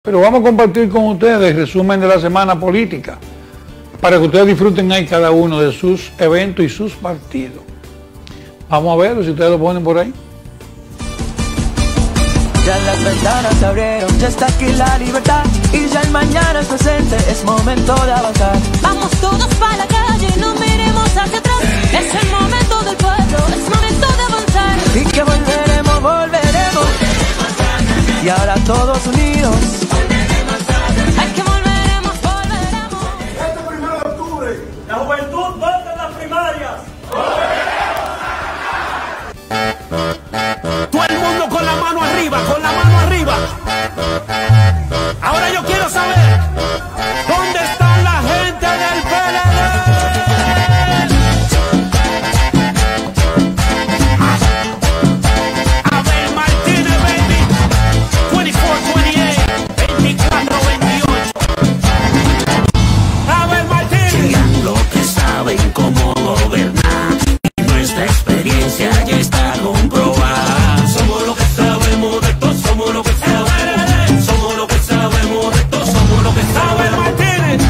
Pero vamos a compartir con ustedes el resumen de la semana política para que ustedes disfruten ahí cada uno de sus eventos y sus partidos. Vamos a verlo, si ustedes lo ponen por ahí. Ya las ventanas se abrieron, ya está aquí la libertad y ya el mañana es presente, es momento de avanzar. Vamos todos para la calle, no miremos hacia atrás. Es el momento del pueblo, es momento de avanzar. Y que volveremos, volveremos. Y ahora todos unidos. Ay, que volveremos, volveremos. Este 1 de octubre, la juventud vota en las primarias. Todo el mundo con la mano arriba, con la mano arriba. Ahora yo quiero saber, ¿dónde está la gente del PLD? Abel Martínez, baby. 24-28. Abel Martínez. Lo que saben cómo gobernar y nuestra experiencia ya está comprobada. Somos lo que sabemos de esto, somos lo que sabemos. Somos lo que sabemos de esto, somos lo que sabemos. Abel Martínez.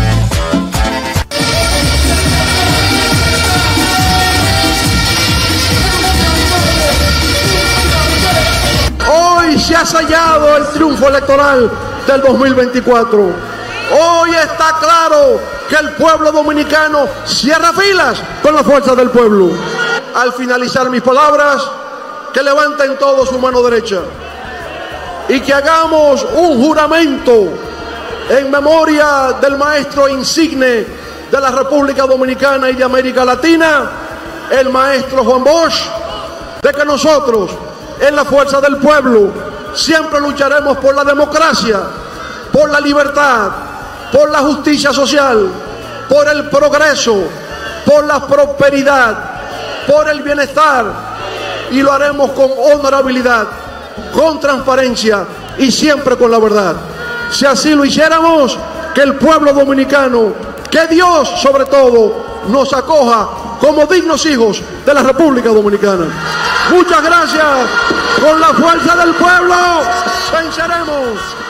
Hoy se ha sellado el triunfo electoral del 2024. Hoy está claro que el pueblo dominicano cierra filas con la fuerza del pueblo. Al finalizar mis palabras, que levanten todos su mano derecha y que hagamos un juramento en memoria del maestro insigne de la República Dominicana y de América Latina, el maestro Juan Bosch, de que nosotros, en la fuerza del pueblo, siempre lucharemos por la democracia, por la libertad, por la justicia social, por el progreso, por la prosperidad, por el bienestar, y lo haremos con honorabilidad, con transparencia y siempre con la verdad. Si así lo hiciéramos, que el pueblo dominicano, que Dios sobre todo, nos acoja como dignos hijos de la República Dominicana. Muchas gracias. Con la fuerza del pueblo venceremos.